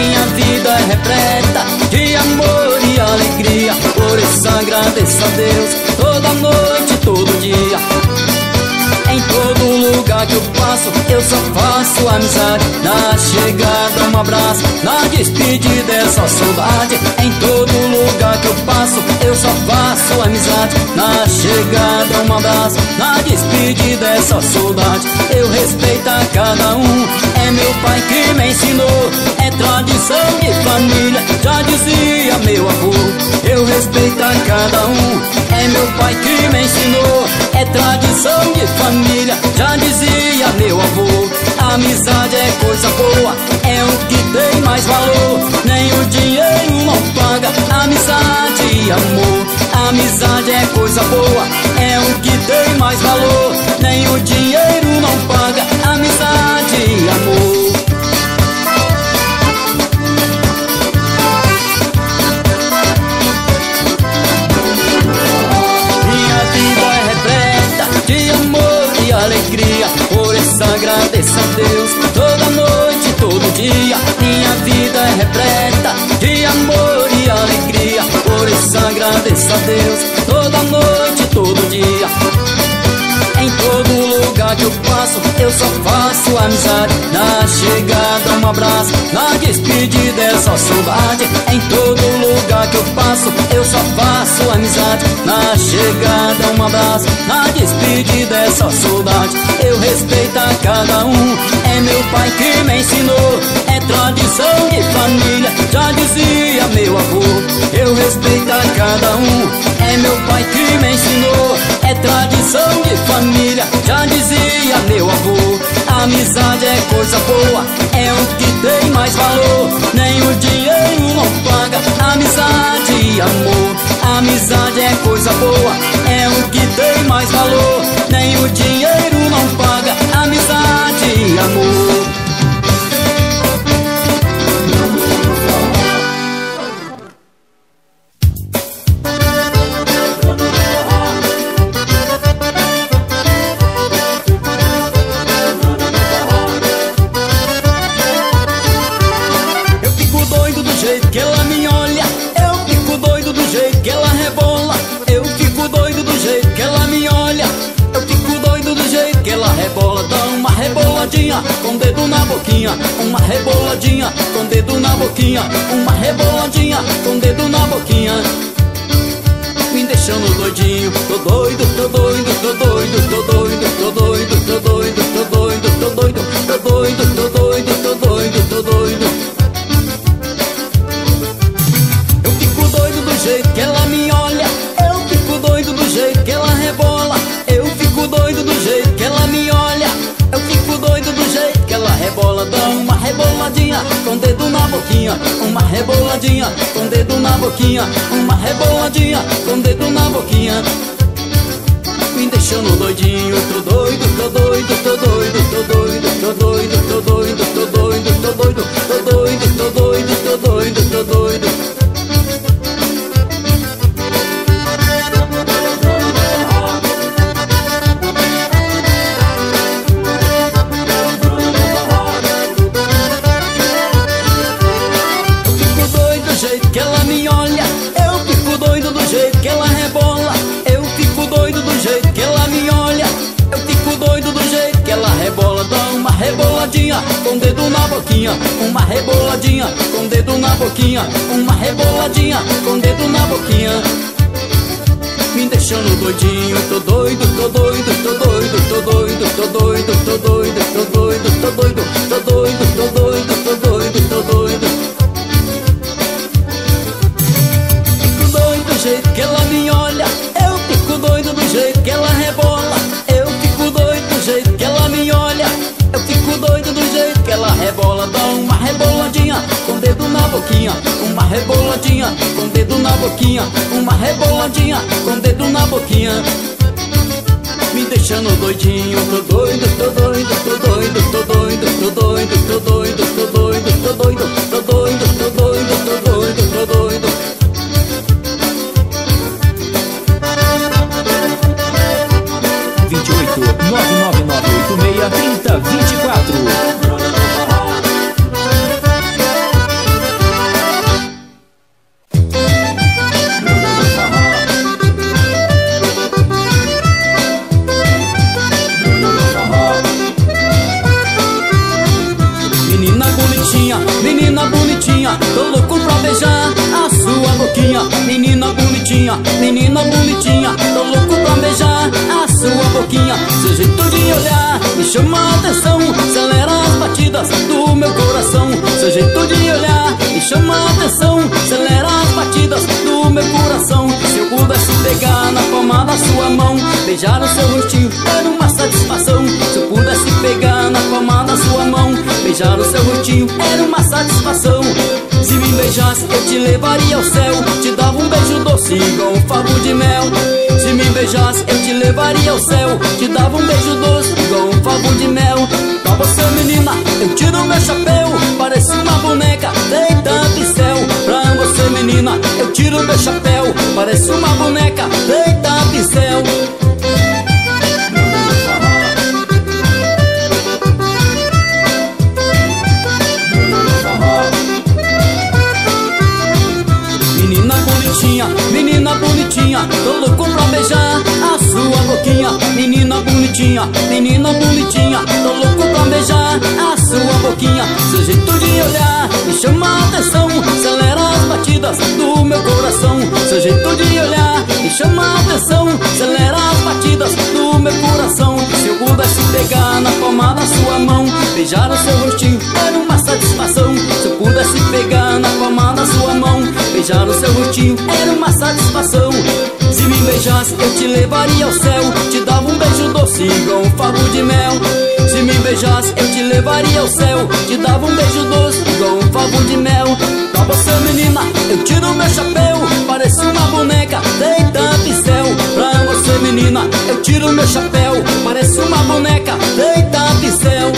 Minha vida é repleta de amor e alegria. Por isso agradeço a Deus toda noite, todo dia. Em todo lugar que eu passo, eu só faço amizade. Na chegada um abraço, na despedida é só saudade. Em todo lugar que eu passo, eu só faço amizade. Na chegada um abraço, na despedida é só saudade. Eu respeito a cada um, é meu pai que me ensinou. É tradição de família, já dizia meu avô. Eu respeito a cada um, é meu pai que me ensinou. É tradição de família, já dizia meu avô. Amizade é coisa boa, é o que tem mais valor. Nem o dinheiro não paga amizade e amor. Amizade é coisa boa, é o que tem mais valor. Nem o dinheiro não paga amizade e amor. De amor e alegria, por isso agradeço a Deus toda noite, todo dia. Minha vida é repleta de amor e alegria, por isso agradeço a Deus toda noite, todo dia. Em todo lugar que eu passo, eu só faço amizade. Na chegada um abraço, na despedida é só saudade. Em todo lugar que eu passo, eu só faço amizade. Na chegada um abraço, na despedida é só saudade. Eu respeito a cada um, é meu pai que me ensinou. É tradição de família, já dizia meu avô. Eu respeito a cada um, é meu pai que me ensinou. É tradição de família, já dizia meu avô. Amizade é coisa boa, é o que tem mais valor. Nem o dinheiro não paga amizade e amor. Amizade é coisa boa, é o que tem mais valor. Nem o dinheiro não paga amizade e amor. Com dedo na boquinha, uma reboladinha, com dedo na boquinha, uma reboladinha, com dedo na boquinha. Me deixando doidinho, tô doido, tô doido, tô doido, tô doido, tô doido, tô doido, tô doido, tô doido, tô doido, tô doido, tô doido, tô doido. Eu fico doido do jeito que ela me olha, eu fico doido do jeito que ela rebola. Eu fico doido do jeito que ela me olha, eu fico doido do jeito que ela rebola. Dá uma reboladinha com dedo na boquinha, uma reboladinha com dedo na boquinha, uma reboladinha com dedo na boquinha. Me deixando doidinho, tô doido, tô doido, tô doido, tô doido, tô doido, tô doido, tô doido, tô doido, tô doido, tô doido, tô doido, tô doido. Reboladinha com dedo na boquinha, uma reboladinha com dedo na boquinha, uma reboladinha com dedo na boquinha. Me deixando doidinho, tô doido, tô doido, tô doido, tô doido, tô doido, tô doido, tô doido, tô doido, tô doido, tô doido, tô doido, tô doido. Fico doido do jeito que ela me olha, eu fico doido do jeito que ela rebola. Eu fico doido do jeito que ela me olha, eu fico doido do jeito que ela rebola. Dá uma reboladinha com dedo na boquinha, uma reboladinha com dedo na boquinha, uma reboladinha com dedo na boquinha. Me deixando doidinho, tô doido, tô doido, tô doido, tô doido, tô doido, tô doido, tô doido, tô doido, tô doido, tô doido, tô doido, tô doido. bonitinha, menina bonitinha, tô louco pra beijar a sua boquinha. Menina bonitinha, tô louco pra beijar a sua boquinha. Seu jeito de olhar me chama a atenção, acelera as batidas do meu coração. Seu jeito de olhar me chama a atenção, acelera as batidas do meu coração. Se eu pudesse pegar na palma da sua mão, beijar o seu rostinho era uma satisfação. Se eu pudesse pegar na palma da sua mão, beijar o seu rostinho era uma satisfação. Se me beijasse eu te levaria ao céu, te dava um beijo doce igual um favo de mel. Se me beijasse eu te levaria ao céu, te dava um beijo doce igual um favo de mel. Pra você menina eu tiro meu chapéu, parece uma boneca feita pincel. Pra você menina eu tiro meu chapéu, parece uma boneca feita pincel. Menina bonitinha, tô louco pra beijar a sua boquinha. Menina bonitinha, tô louco pra beijar a sua boquinha. Seu jeito de olhar me chama a atenção, acelera as batidas do meu coração. Seu jeito de olhar me chama a atenção, acelera as batidas do meu coração. Se eu pudesse pegar na palma da sua mão, beijar o seu rostinho era uma satisfação. Se eu pudesse pegar na palma da sua mão, beijar o seu rostinho era uma satisfação. Se me beijasse eu te levaria ao céu, te dava um beijo doce igual um favo de mel. Se me beijasse eu te levaria ao céu, te dava um beijo doce igual um favo de mel. Pra você menina eu tiro meu chapéu, parece uma boneca feita pincel. Pra você menina eu tiro meu chapéu, parece uma boneca feita pincel.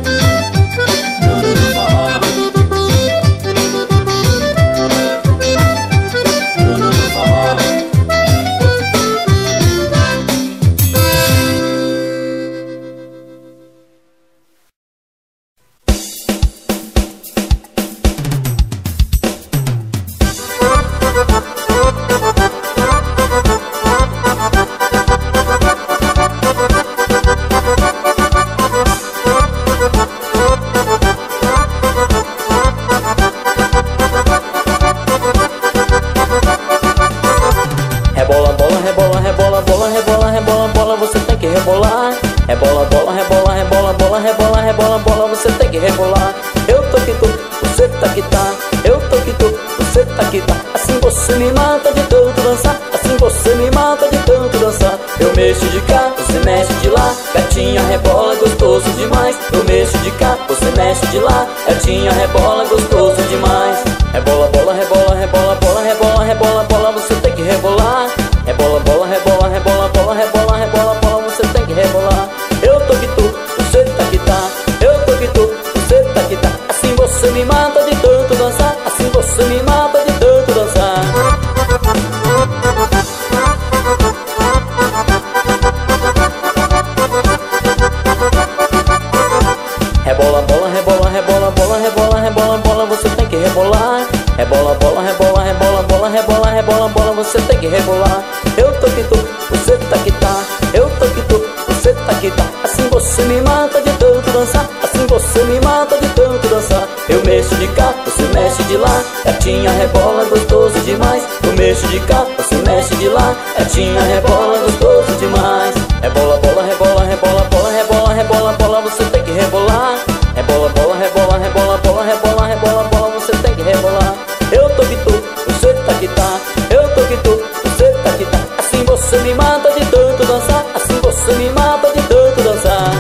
Gatinha rebola gostoso demais. Rebola, bola, rebola, rebola, bola, rebola, rebola, bola, você tem que rebolar. Rebola, bola, rebola, rebola, bola, rebola, rebola, bola, você tem que rebolar. Eu tô que tu, você tá que tá. Eu tô que tu, você tá que tá. Assim você me mata de tanto dançar. Assim você me mata de tanto dançar. Rebola, bola, rebola, rebola, bola, rebola, rebola, bola, você tem que rebolar. Rebola, bola, rebola, rebola, bola, rebola, rebola, bola, você tem que rebolar. Eu tô que tu, você tá que tá. Eu tô que tu, você tá que tá. Assim você me mata de tanto dançar. Assim você me mata de tanto dançar. Eu mexo de cá, você mexe de lá. Gatinha rebola gostoso demais. Eu mexo de cá, você mexe de lá. Gatinha rebola gostoso demais. Rebola, bola, rebola, rebola, bola, rebola, rebola, bola, você tem que rebolar. Rebola, bola, rebola, rebola, bola, rebola, rebola, bola, você tem que rebolar. Eu tô que tu, você tá que tá. Eu tô que tu, você tá que tá. Assim você me mata de tanto dançar. Assim você me mata de tanto dançar.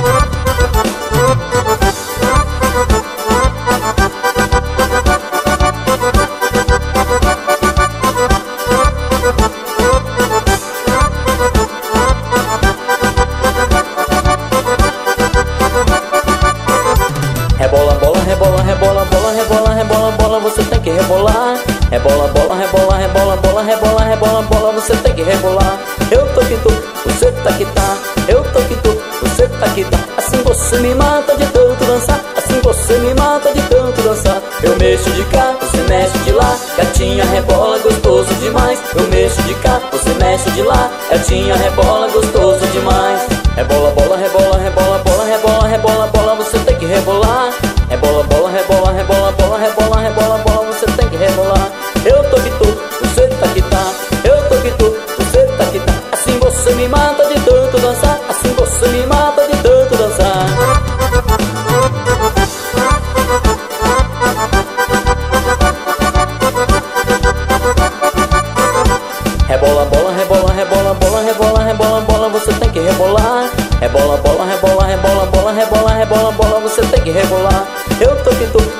Rebola, bola, rebola, rebola, bola, rebola, rebola, bola, você tem que rebolar. Rebola, bola, rebola, rebola, bola, rebola, rebola, bola, você tem que rebolar. Eu tô que tu, você tá que tá. Eu tô que tu, você tá que tá. Assim você me mata de tanto dançar. Assim você me mata de tanto dançar. Eu mexo de cá, você mexe de lá. Gatinha rebola gostoso demais. Eu mexo de cá, você mexe de lá. Gatinha rebola gostoso demais. Rebola, bola, rebola, rebola, bola, rebola, rebola, bola, você tem que rebolar. Rebola, bola, rebola, rebola,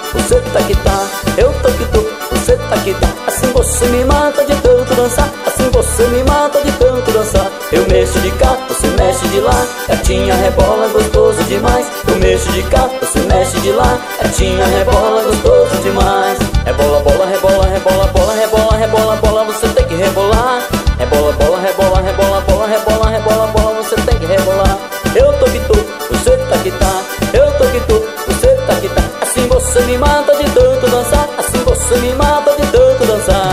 você tá que tá. Eu tô que tô, você tá que tá. Assim você me mata de tanto dançar. Assim você me mata de tanto dançar. Eu mexo de cá, você mexe de lá. Gatinha rebola, gostoso demais. Eu mexo de cá, você mexe de lá. Gatinha rebola, gostoso demais. Rebola, bola, rebola, rebola, bola, rebola, rebola, bola, você tem que rebolar. Rebola, bola, rebola, rebola, bola, rebola, rebola, bola, você tem que rebolar. Eu tô que tô, você tá que tá. Eu tô que tô, você tá que tá. Assim você me mata de tanto dançar. Assim você me mata de tanto dançar.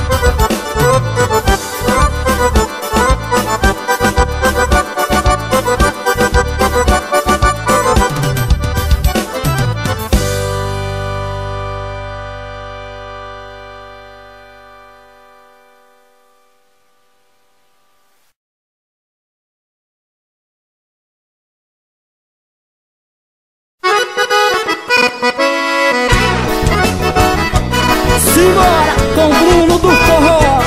Simbora com o Bruno do Forró.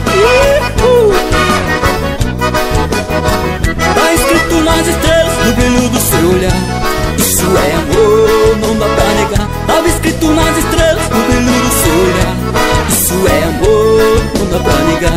Tá escrito nas estrelas, no brilho do seu olhar. Isso é amor, não dá pra negar. Tava escrito nas estrelas, no brilho do seu olhar. Isso é amor, não dá pra negar.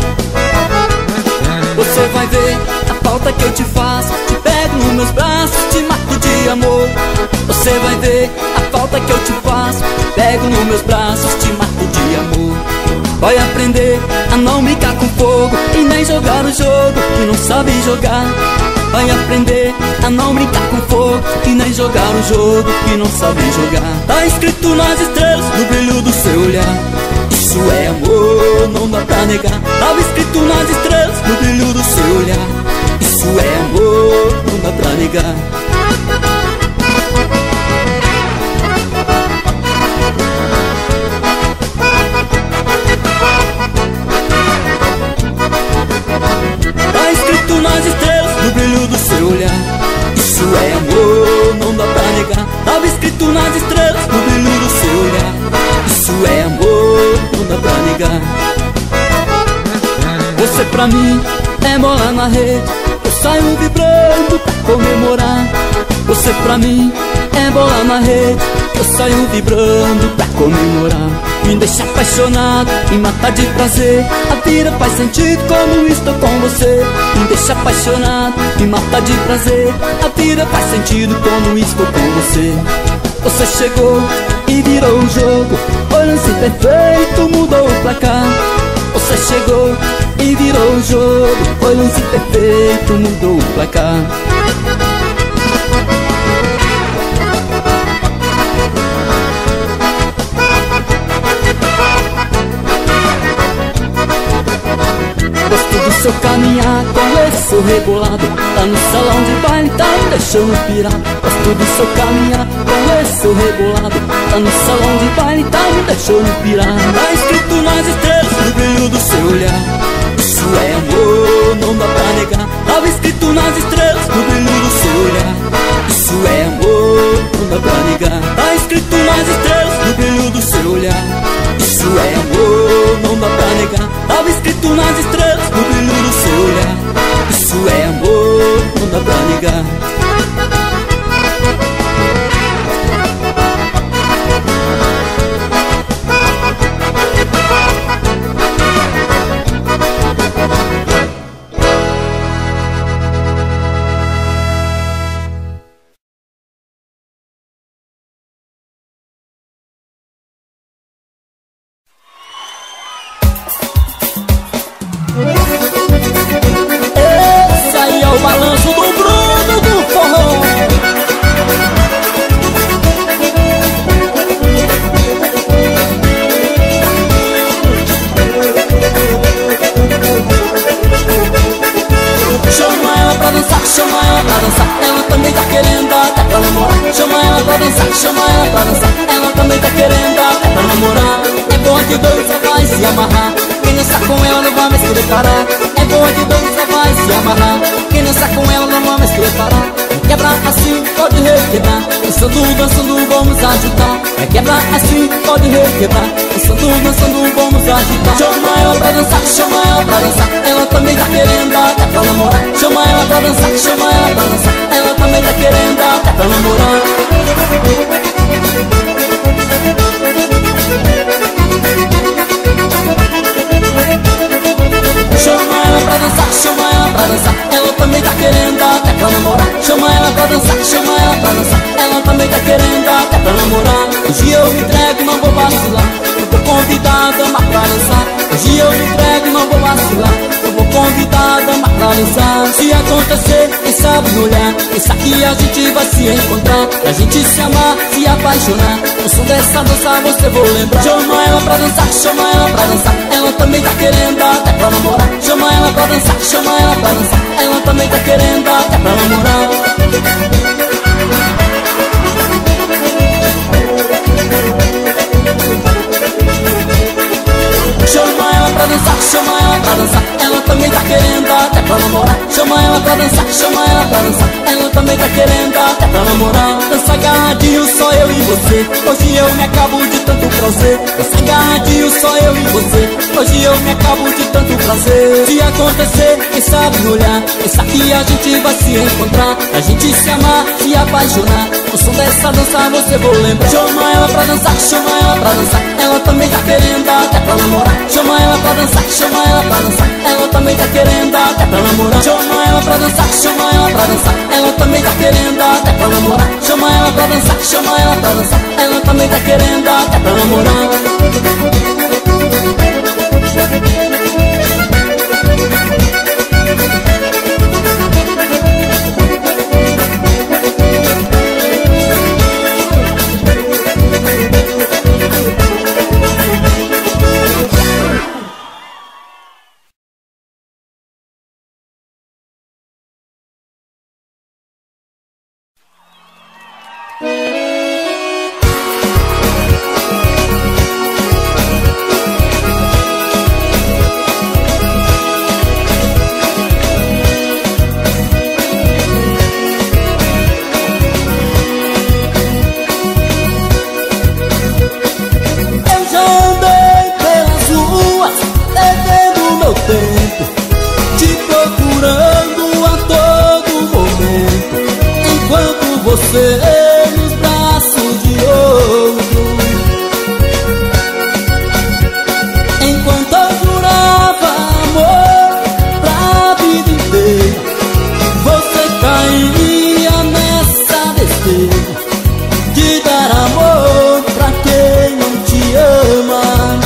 Você vai ver a falta que eu te faço. Te pego nos meus braços, te mato de amor. Você vai ver a falta que eu te faço. Te pego nos meus braços, te mato de amor. Vai aprender a não brincar com fogo e nem jogar o jogo que não sabe jogar. Vai aprender a não brincar com fogo e nem jogar o jogo que não sabe jogar. Tá escrito nas estrelas, no brilho do seu olhar. Isso é amor, não dá pra negar. Tava escrito nas estrelas, no brilho do seu olhar. Isso é amor, não dá pra negar. Tá escrito nas estrelas, no brilho do seu olhar. Isso é amor, não dá pra negar. Tava escrito nas estrelas, no brilho do seu olhar. Isso é amor, não dá pra negar. Você pra mim é bola na rede. Eu saio vibrando pra comemorar. Você pra mim é bola na rede. Eu saio vibrando pra comemorar. Me deixa apaixonado, me mata de prazer. A vida faz sentido quando estou com você. Me deixa apaixonado, me mata de prazer. A vida faz sentido quando estou com você. Você chegou e virou o jogo. Foi lance perfeito, mudou o placar. Você chegou e virou o jogo. Foi lance perfeito, mudou o placar. Gosto do seu caminhar com esse rebolado. Tá no salão de baile, tá me deixando pirado. Gosto do seu caminhar com esse rebolado. Tá no salão de baile, tá me deixando pirado. Tá escrito nas estrelas, no brilho do seu olhar. Isso é amor, não dá pra negar. Tava escrito nas estrelas, no brilho do seu olhar. Isso é amor, não dá pra negar. Tá escrito nas estrelas, no brilho do seu olhar. Isso é amor, não dá pra negar. Tava escrito nas estrelas, no brilho do seu olhar. Isso é amor, não dá pra negar. Esse aí é o balanço do Bruno do Forró. Chama ela pra dançar, chama ela pra dançar. Ela também tá querendo dar até pra namorar. Chama ela pra dançar, chama ela pra dançar. Ela também tá querendo dar até pra namorar. É bom que dois só vai se amarrar. Quem dançar com ela não vai mais querer parar. É bom que dois só vai se amarrar. Quem dançar com ela não vai mais querer parar. Quebrar assim, pode requebrar. Dançando, dançando, vamos agitar. É quebrar assim, pode requebrar. Dançando, dançando, vamos agitar. Chama ela pra dançar, chama ela pra dançar. Ela também tá querendo dar até pra namorar. Chama ela pra dançar, chama ela pra dançar. Ela também tá querendo dar até pra namorar. Hoje eu me entrego, não vou vacilar. Eu vou convidar a dama pra dançar. Hoje eu me entrego, não vou vacilar. Eu vou convidar a dama pra dançar. Se acontecer, quem sabe no olhar, pensa que a gente vai se encontrar, pra gente se amar, se apaixonar. O som dessa dança você vou lembrar. Chama ela pra dançar, chama ela pra dançar. Ela também tá querendo até pra namorar. Chama ela pra dançar, chama ela pra dançar. Ela também tá querendo até pra namorar. Chama ela pra dançar, chama ela pra dançar. Ela também tá querendo até pra namorar. Chama ela pra dançar, chama ela pra dançar. Ela também tá querendo até pra namorar. Dança agarradinho, só eu e você. Hoje eu me acabo de tanto prazer. Dança agarradinho, só eu e você. Hoje eu me acabo de tanto prazer. Se acontecer, quem sabe no olhar, pensa que a gente vai se encontrar, a gente se amar, se apaixonar. O som dessa dança você vou lembrar. Chama ela pra dançar, chama ela pra dançar. Ela também tá querendo até pra namorar. Chama ela pra dançar, chama ela pra dançar. Ela também tá querendo até pra namorar. Chama ela pra dançar, chama ela pra dançar. Ela também tá querendo até pra namorar. Chama ela pra dançar, chama ela pra dançar. Ela também tá querendo até pra namorar. Nos braços de outro, enquanto eu jurava amor pra vida inteira, você caía nessa besteira de dar amor pra quem não te ama.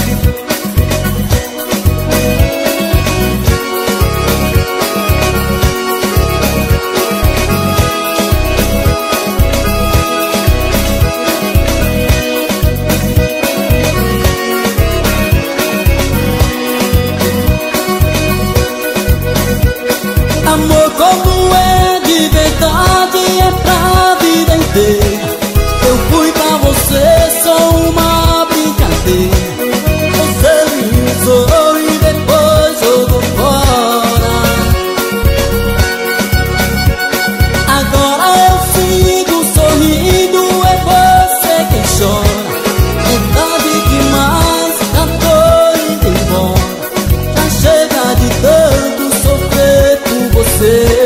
Amor como é de verdade é pra vida inteira. Eu fui pra você só uma brincadeira. Você me usou e depois jogou fora. Agora eu sigo sorrindo, é você quem chora. É tarde demais, já tô indo embora. Já chega de tanto sofrer por você.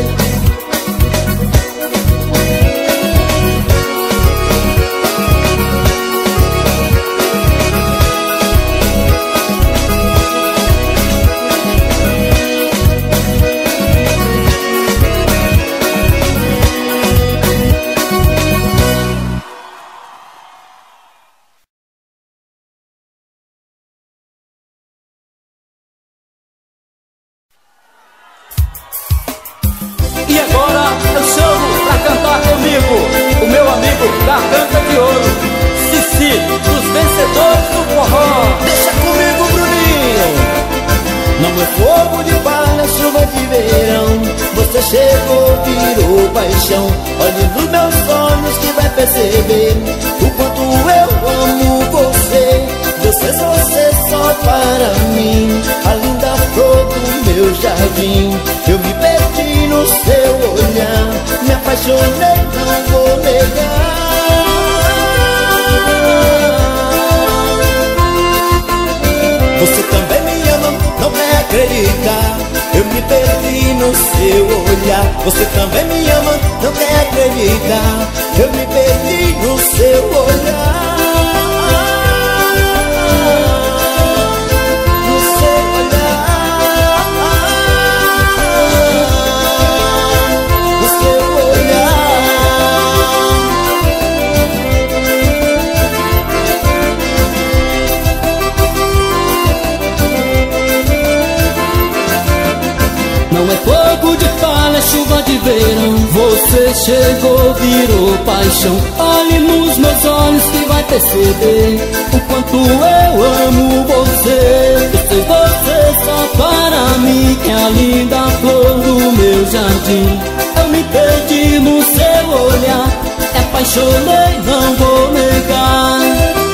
E agora eu chamo pra cantar comigo o meu amigo Garganta de Ouro, Cici, dos vencedores do forró. Deixa comigo, Bruninho. Não é fogo de palha, chuva de verão. Você chegou, virou paixão. Olhe nos meus olhos que vai perceber o quanto eu amo você. Deus fez você só para mim, a linda flor do meu jardim. Eu me perdi no seu olhar, me apaixonei, não vou negar. Você também me ama, não quer acreditar. Eu me perdi no seu olhar. Você também me ama, não quer acreditar. Eu me perdi no seu olhar. chuva de verão. Você chegou, virou paixão. Olhe nos meus olhos que vai perceber o quanto eu amo você. Eu sei você só para mim, é a linda flor do meu jardim. Eu me perdi no seu olhar, me apaixonei, não vou negar.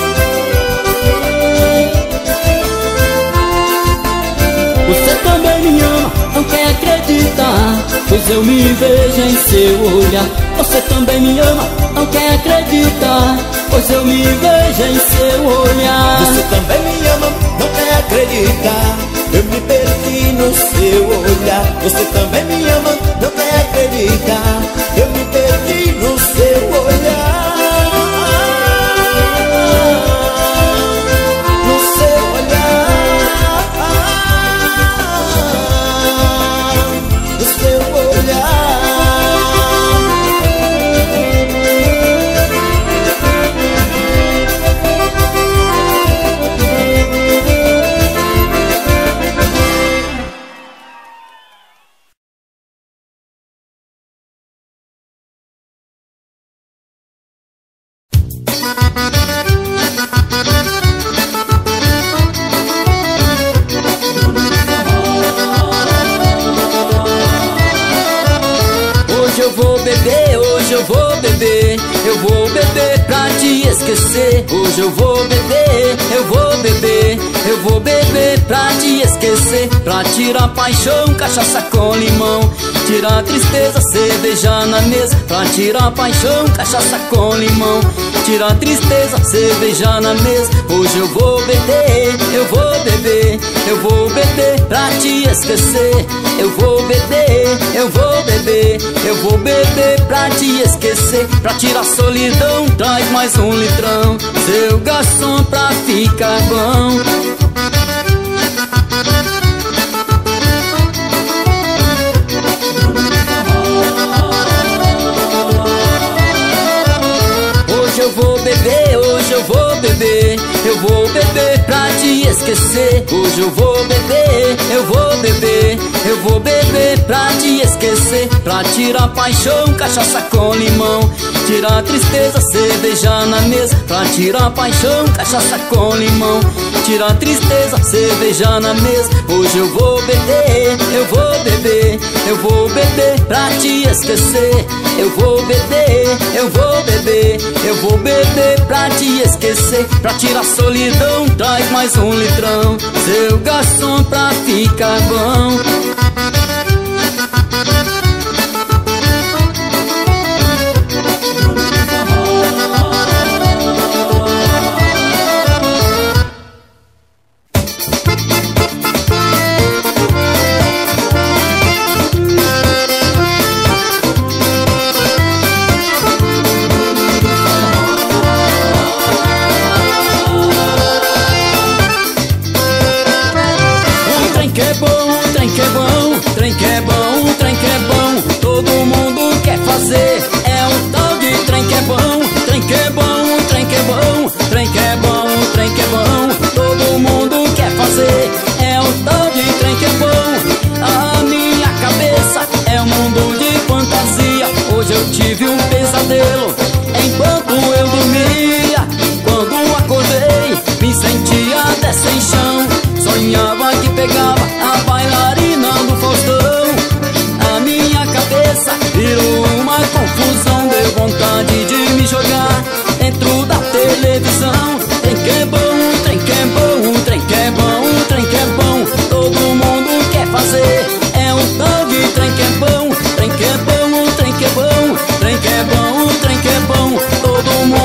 Você também me ama, não quer acreditar, pois eu me vejo em seu olhar. Você também me ama, não quer acreditar, pois eu me vejo em seu olhar. Você também me ama, não quer acreditar, eu me perdi no seu olhar. Você também me ama, não quer acreditar, eu me perdi no seu olhar. No seu olhar, no seu olhar. Hoje eu vou beber, eu vou beber pra te esquecer. Hoje eu vou beber, eu vou beber, eu vou beber pra te esquecer. Pra tirar paixão, cachaça com limão, tirar tristeza, cerveja na mesa. Pra tirar paixão, cachaça com limão, tirar tristeza, cerveja na mesa. Hoje eu vou beber, eu vou beber, eu vou beber pra te esquecer. Eu vou beber, eu vou beber, eu vou beber pra te esquecer. Pra tirar solidão, traz mais um litrão, seu garçom, pra ficar bom. Hoje eu vou beber, hoje eu vou beber, eu vou beber pra te esquecer. Hoje eu vou beber, eu vou beber, eu vou beber pra te esquecer. Pra tirar paixão, cachaça com limão, tirar tristeza, cerveja na mesa. Pra tirar paixão, cachaça com limão, tirar tristeza, cerveja na mesa. Hoje eu vou beber, eu vou beber, eu vou beber pra te esquecer. Eu vou beber, eu vou beber, eu vou beber pra te esquecer. Pra tirar solidão, traz mais um litrão, seu garçom, pra ficar bom. Todo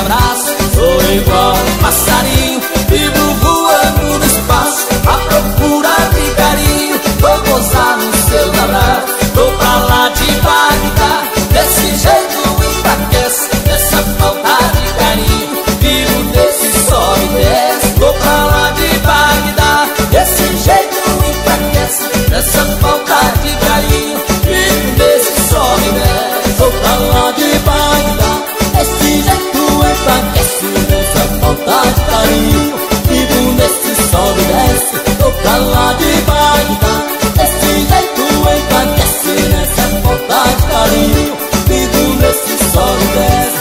abraço. Sou igual passarinho, vivo voando no espaço, à procura de carinho, vou gozar no seu abraço. Tô pra lá de Bagdá, desse jeito enfraquece, dessa falta de carinho, vivo desse sobe e desce. Tô pra lá de Bagdá, desse jeito enfraquece, dessa falta de carinho, vivo desse sobe e desce. Tô pra lá de Bagdá, desse jeito enfraquece, dessa falta de carinho, vivo desse sobe e desce. Tô pra lá de Bagdá, desse jeito enfraquece, nessa falta de carinho, vivo desse sobe e desce.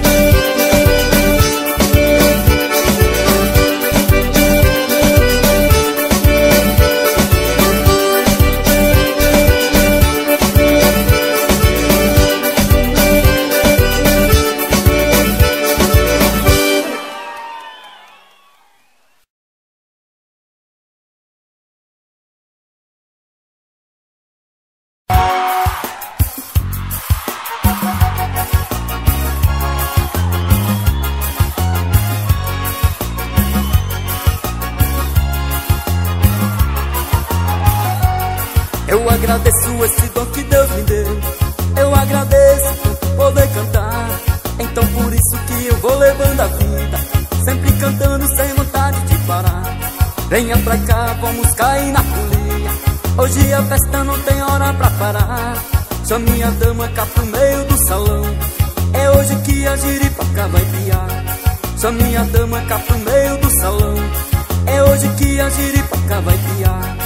Eu agradeço esse dom que Deus me deu, eu agradeço por poder cantar. Então por isso que eu vou levando a vida, sempre cantando sem vontade de parar. Venha pra cá, vamos cair na folia, hoje a festa não tem hora pra parar. Chame a dama cá pro meio do salão, é hoje que a giripaca vai piar. Chame a dama cá pro meio do salão, é hoje que a giripaca vai piar.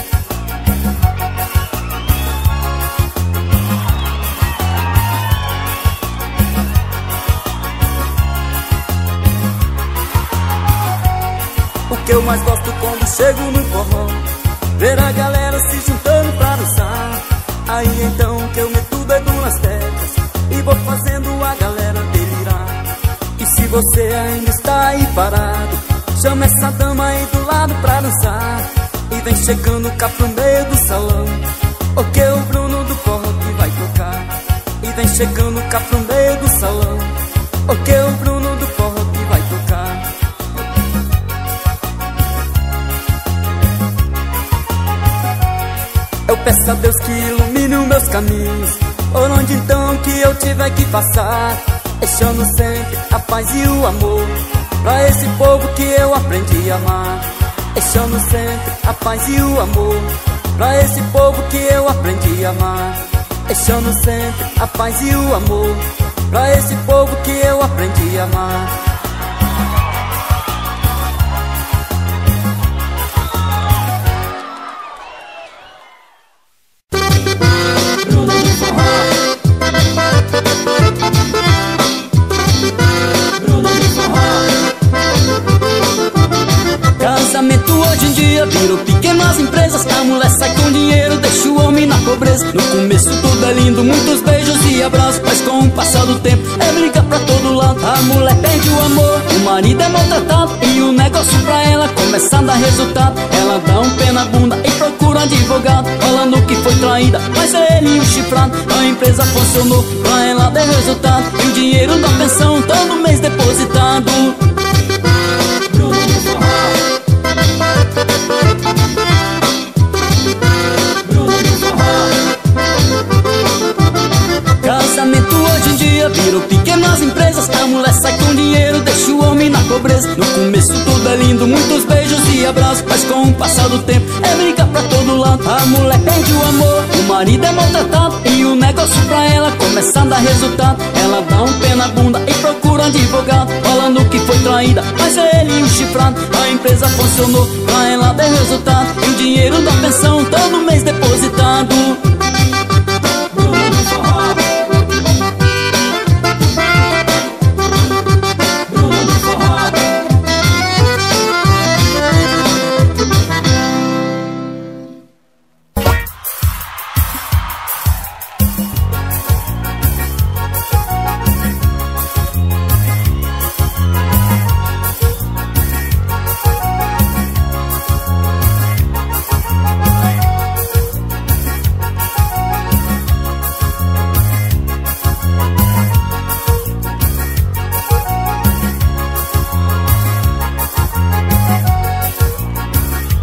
O que eu mais gosto quando chego no forró, ver a galera se juntando pra dançar. Aí então que eu meto o dedo nas teclas e vou fazendo a galera delirar. E se você ainda está aí parado, chama essa dama aí do lado pra dançar. E vem chegando cá pro meio do salão, porque o Bruno do forró que vai tocar. E vem chegando cá pro meio do salão, porque o Bruno do forró que vai tocar. Eu peço a Deus que ilumine os meus caminhos, por onde então que eu tiver que passar, deixando sempre a paz e o amor pra esse povo que eu aprendi a amar. Deixando sempre a paz e o amor pra esse povo que eu aprendi a amar. Deixando sempre a paz e o amor pra esse povo que eu aprendi a amar. Casamento hoje em dia virou pequenas empresas, a mulher sai com dinheiro, deixa o homem na pobreza. No começo tudo é lindo, muitos beijos e abraços, mas com o passar do tempo é briga pra todo lado. A mulher perde o amor, o marido é maltratado, e o negócio pra ela começa a dar resultado. Ela dá um pé na bunda e procura um advogado, falando que foi traída, mas é ele o chifrado. A empresa funcionou pra ela dar resultado, e o dinheiro da pensão todo mês depositado. Casamento hoje em dia virou pequenas empresas, a mulher sai com dinheiro, deixa o homem na pobreza. No começo tudo é lindo, muitos beijos e abraços, mas com o passar do tempo é briga pra todo lado. A mulher perde o amor, o marido é maltratado, e o negócio pra ela começa a dar resultado. Ela dá um pé na bunda e procura um advogado, falando que foi traída, mas é ele o chifrado. A empresa funcionou pra ela dar resultado, e o dinheiro da pensão todo mês depositado.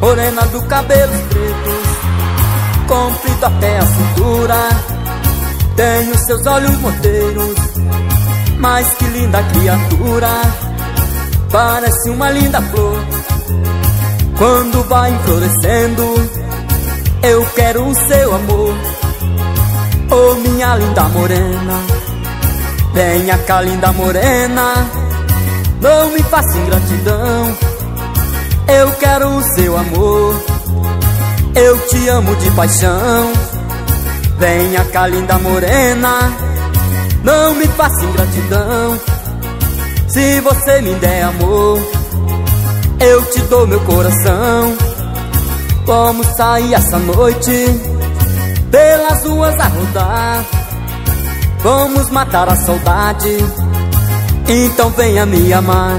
morena do cabelos pretos, comprido até a cintura. Tem os seus olhos moteiros, mas que linda criatura. Parece uma linda flor, quando vai florescendo. Eu quero o seu amor, oh minha linda morena. Venha cá, linda morena, não me faça ingratidão. Eu quero o seu amor, eu te amo de paixão. Venha cá, linda morena, não me faça ingratidão. Se você me der amor, eu te dou meu coração. Vamos sair essa noite pelas ruas a rodar, vamos matar a saudade, então venha me amar.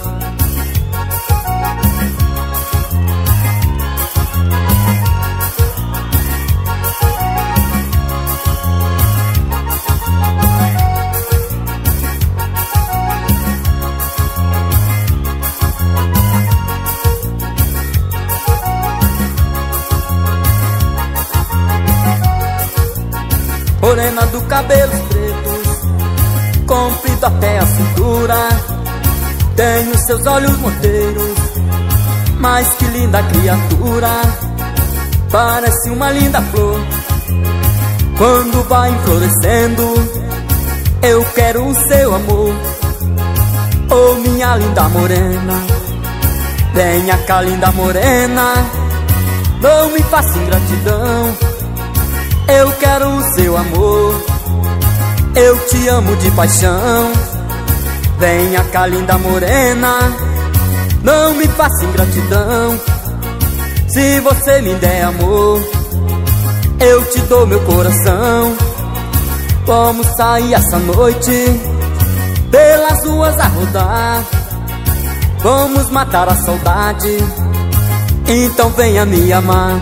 Morena do cabelos pretos, comprido até a cintura. Tem os seus olhos moteiros, mas que linda criatura. Parece uma linda flor, quando vai florescendo. Eu quero o seu amor, oh minha linda morena. Venha cá, linda morena, não me faça ingratidão. Eu quero o seu amor, eu te amo de paixão. Venha cá, linda morena, não me faça ingratidão. Se você me der amor, eu te dou meu coração. Vamos sair essa noite pelas ruas a rodar, vamos matar a saudade, então venha me amar.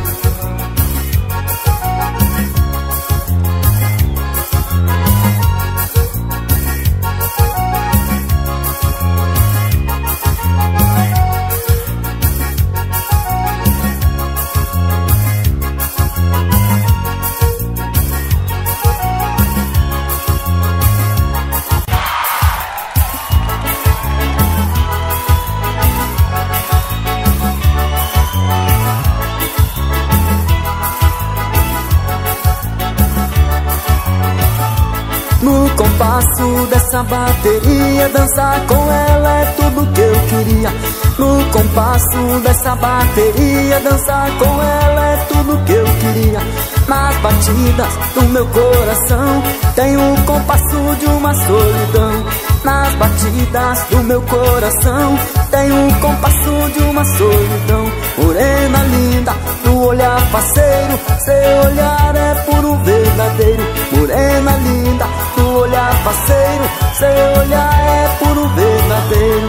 No compasso dessa bateria, dançar com ela é tudo que eu queria. No compasso dessa bateria, dançar com ela é tudo que eu queria. Nas batidas do meu coração tem o compasso de uma solidão. Nas batidas do meu coração tem o compasso de uma solidão. Morena linda, do olhar faceiro, seu olhar é puro verdadeiro. Morena linda, do olhar faceiro, seu olhar é puro verdadeiro.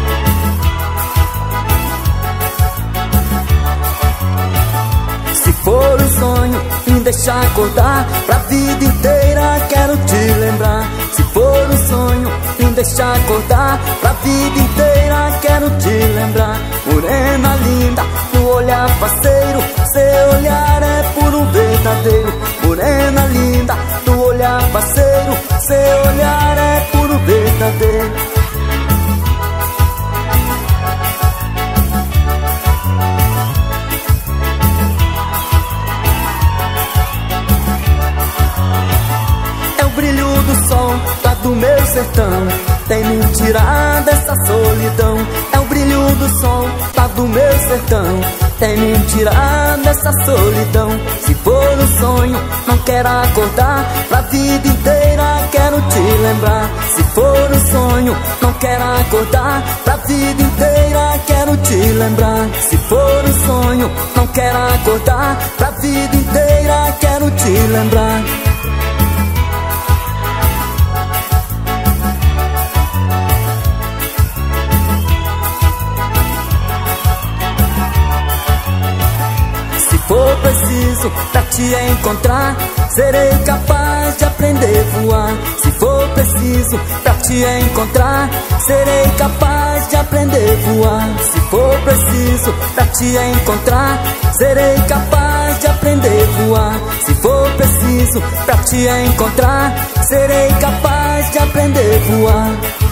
Se for um sonho, me deixa acordar pra vida inteira, quero te lembrar. Se for um sonho, me deixa acordar pra vida inteira, quero te lembrar. Morena linda, do olhar faceiro, seu olhar é puro verdadeiro. Morena linda, do olhar faceiro, seu olhar é puro verdadeiro. Do sol lá do meu sertão, tem me tirar dessa solidão. É o brilho do sol lá do meu sertão, tem me tirar dessa solidão. Se for um sonho, não quero acordar pra vida inteira, quero te lembrar. Se for um sonho, não quero acordar pra vida inteira, quero te lembrar. Se for um sonho, não quero acordar pra vida inteira, quero te lembrar. Se for preciso preciso pra te encontrar, serei capaz de aprender a voar. Se for preciso pra te encontrar, serei capaz de aprender a voar. Se for preciso pra te encontrar, serei capaz de aprender a voar. Se for preciso pra te encontrar, serei capaz de aprender a voar.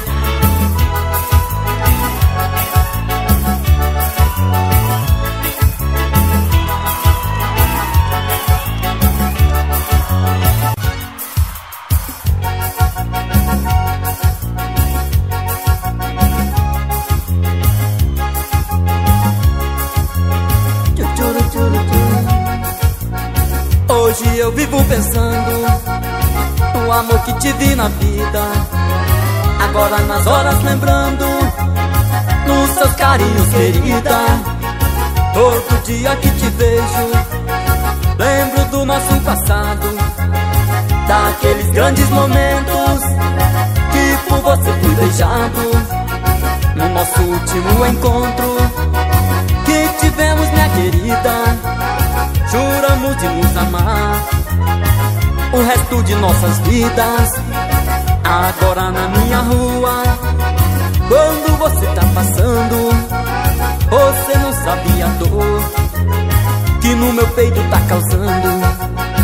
Hoje eu vivo pensando no amor que tive na vida, agora nas horas lembrando nos seus carinhos, querida. Todo dia que te vejo, lembro do nosso passado, daqueles grandes momentos que por você fui beijado. No nosso último encontro que tivemos, minha querida, juramos de nos amar o resto de nossas vidas. Agora na minha rua, quando você tá passando, você não sabe a dor que no meu peito tá causando.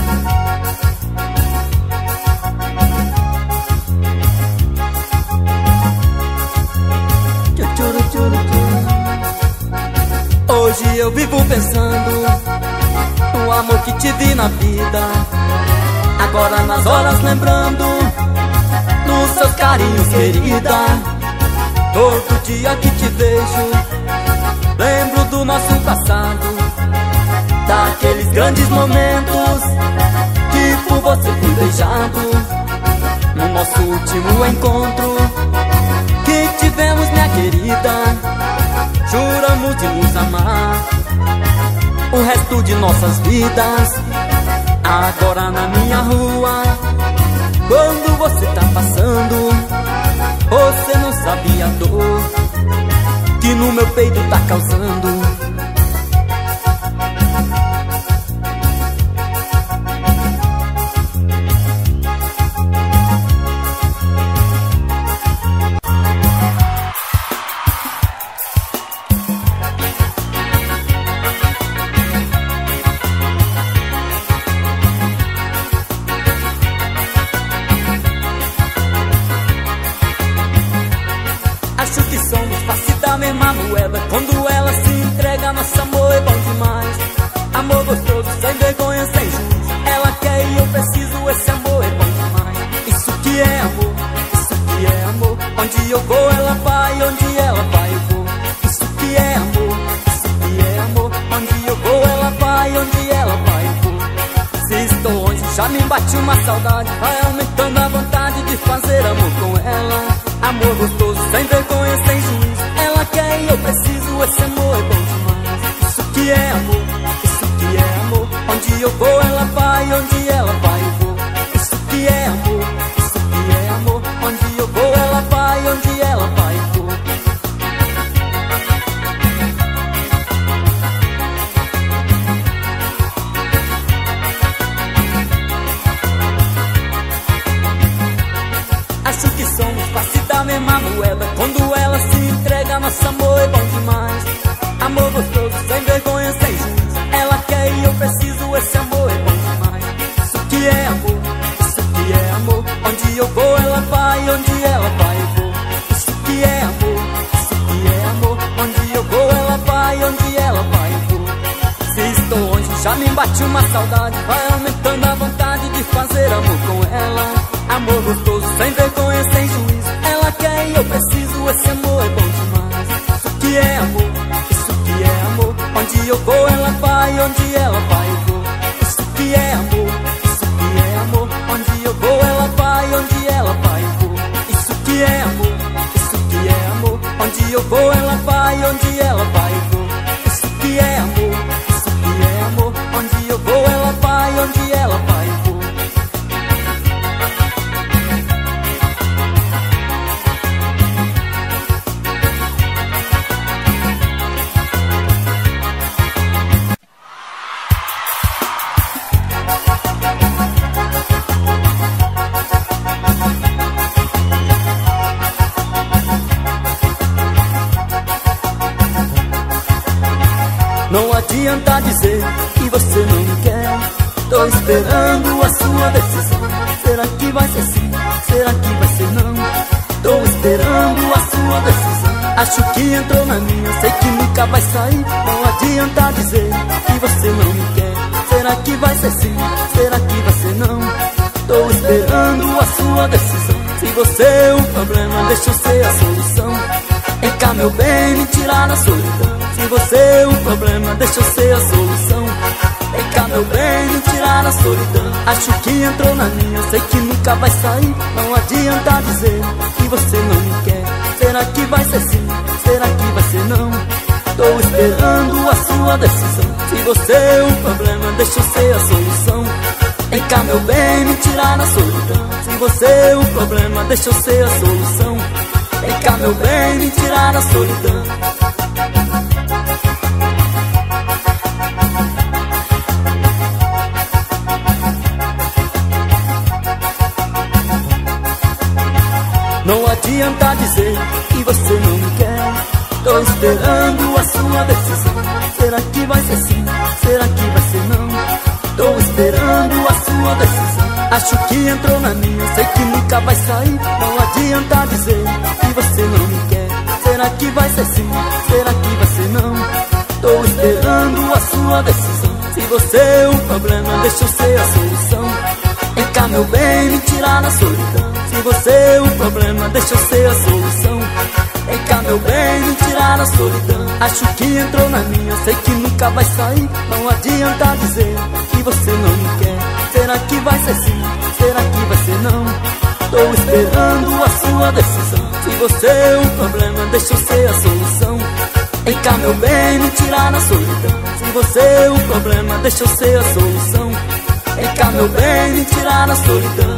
Hoje eu vivo pensando no amor que tive na vida, agora nas horas lembrando nos seus carinhos, querida. Todo dia que te vejo, lembro do nosso passado, daqueles grandes momentos que por você fui beijado. No nosso último encontro que tivemos, minha querida, juramos de nos amar o resto de nossas vidas. Agora na minha rua, quando você tá passando, você não sabe a dor que no meu peito tá causando. Acho que somos face da mesma moeda, quando ela se entrega, nosso amor é bom demais. Amor gostoso, sem vergonha, sem juízo, ela quer e eu preciso, esse amor é bom demais. Isso que é amor, isso que é amor. Onde eu vou ela vai, onde ela vai eu vou. Isso que é amor, isso que é amor. Onde eu vou ela vai, onde ela vai eu vou. Se estou longe já me bate uma saudade, vai aumentando a vontade de fazer amor com ela. Amor gostoso, sem vergonha, sem juízo, ela quer e eu preciso, esse amor é bom demais. Isso que é amor, isso que é amor. Onde eu vou ela vai, onde ela vai eu vou. Isso que é amor, isso que é amor. Onde eu vou ela vai, onde ela vai eu vou. Acho que somos face da mesma moeda, quando ela se entrega, nosso amor é bom demais. Amor gostoso, sem vergonha, sem juízo, ela quer e eu preciso, esse amor é bom demais. Isso que é amor, isso que é amor. Onde eu vou ela vai, onde ela vai eu vou. Isso que é amor, isso que é amor. Onde eu vou ela vai, onde ela vai eu vou. Se estou longe já me bate uma saudade, vai aumentando a vontade de fazer amor com ela. Amor gostoso, sem vergonha, sem juízo, ela quer e eu preciso, esse amor é bom demais. Isso que é amor, isso que é amor. Onde eu vou ela vai, onde ela vai eu vou. Isso que é amor, isso que é amor. Onde eu vou ela vai, onde ela vai eu vou. Isso que é amor, isso que é amor. Onde eu vou ela vai, onde ela vai eu vou. Isso que é amor, isso que é amor. Onde eu vou ela vai, onde ela vai eu vou. Não adianta dizer que você não quer. Tô esperando a sua decisão. Será que vai ser sim? Será que vai ser não? Tô esperando a sua decisão. Acho que entrou na minha, sei que nunca vai sair. Não adianta dizer que você não me quer. Será que vai ser sim? Será que vai ser não? Tô esperando a sua decisão. Se você é um problema, deixa eu ser a solução. Vem cá meu bem, me tirar da solidão. Se você é um problema, deixa eu ser a solução. Vem cá meu bem, me tirar da solidão. Acho que entrou na minha, sei que nunca vai sair. Não adianta dizer que você não me quer. Será que vai ser sim? Será que vai ser não? Tô esperando a sua decisão. Se você é um problema, deixa eu ser a solução. Vem cá meu bem, me tirar da solidão. Se você é um problema, deixa eu ser a solução. Vem cá meu bem, me tirar da solidão. Não adianta dizer que você não me quer. Tô esperando a sua decisão. Será que vai ser sim? Será que vai ser não? Tô esperando a sua decisão. Acho que entrou na minha, sei que nunca vai sair. Não adianta dizer que você não me quer. Será que vai ser sim? Será que vai ser não? Tô esperando a sua decisão. Se você é um problema, deixa eu ser a solução. Vem cá meu bem, me tirar da solidão. Se você é um problema, deixa eu ser a solução. Vem cá meu bem, me tirar da solidão. Acho que entrou na minha, sei que nunca vai sair. Não adianta dizer que você não me quer. Será que vai ser sim? Será que vai ser não? Tô esperando a sua decisão. Se você é um problema, deixa eu ser a solução. Vem cá meu bem, me tirar da solidão. Se você é um problema, deixa eu ser a solução. Vem cá meu bem, me tirar da solidão.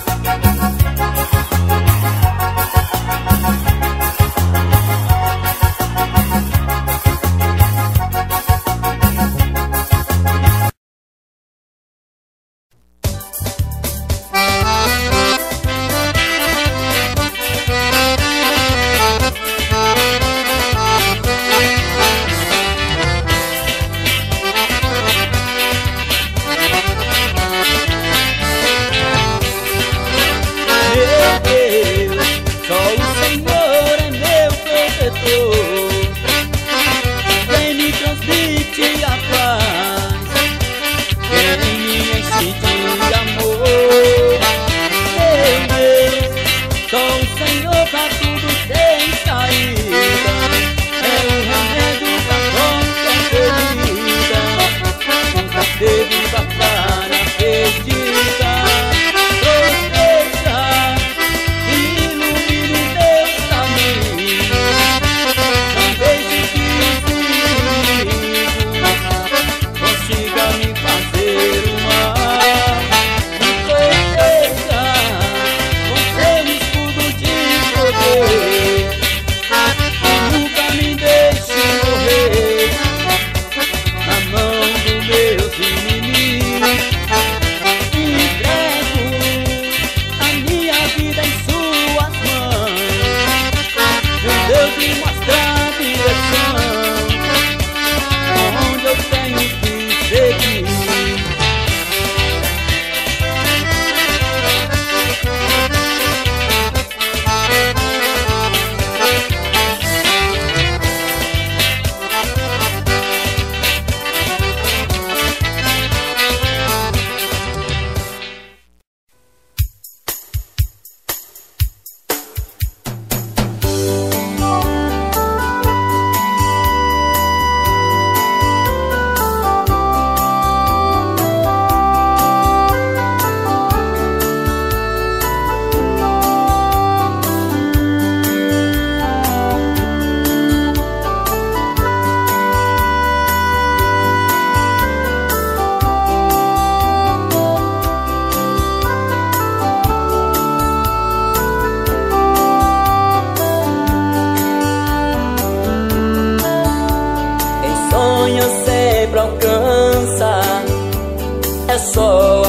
É só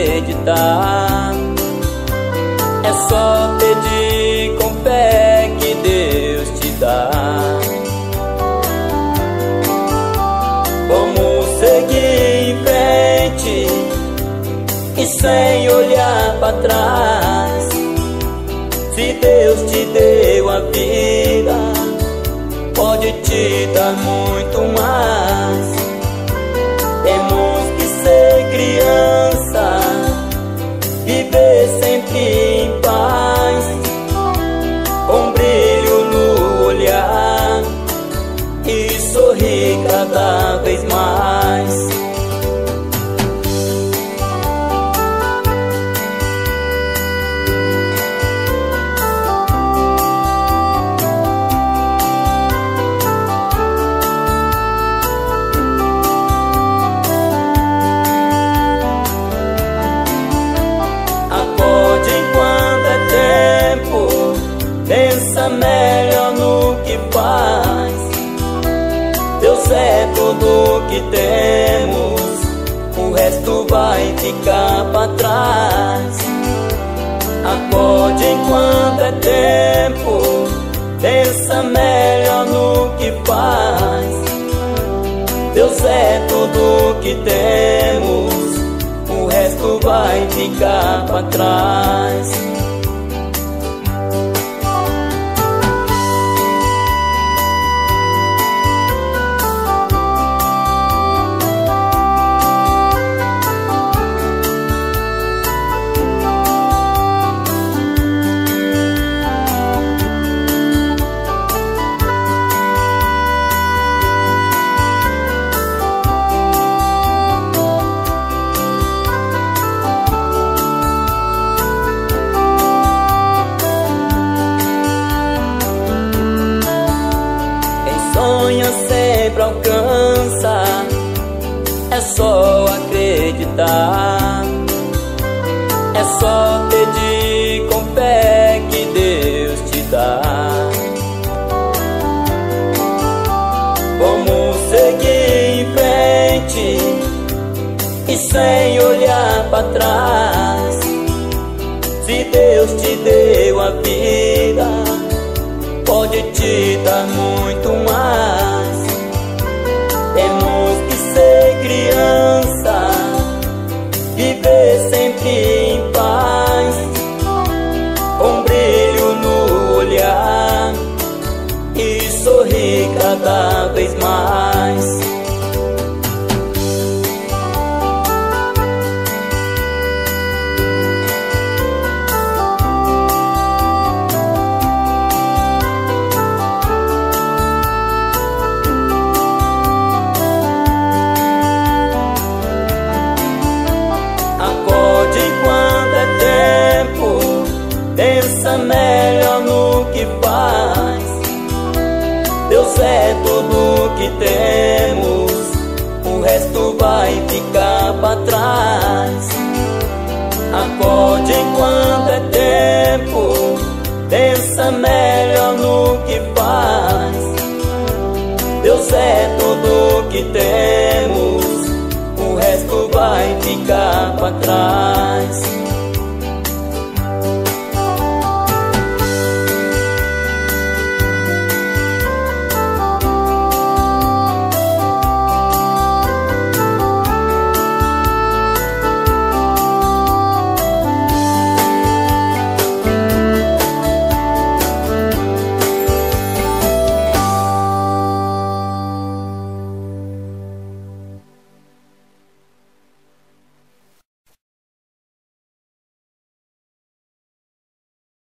acreditar, é só pedir com fé que Deus te dá. sem olhar pra trás. Se Deus te deu a vida, pode te dar muito mais. Temos que ser criança, viver sempre em paz, com brilho no olhar e sorrir cada vez mais. Pensa melhor no que faz. Deus é tudo que temos, o resto vai ficar pra trás. Acorde enquanto é tempo, pensa melhor no que faz. Deus é tudo que temos, o resto vai ficar pra trás. Sonha sempre alcança, é só acreditar. É só pedir com fé que Deus te dá. Vamos seguir em frente e sem olhar pra trás. Se Deus te deu a vida, pode te dar muito mais. Temos que ser criança, viver sempre em paz, com brilho no olhar e sorrir cada vez mais. Pensa melhor no que faz. Deus é tudo que temos, o resto vai ficar pra trás. Acorde enquanto é tempo, pensa melhor no que faz. Deus é tudo que temos, o resto vai ficar pra trás.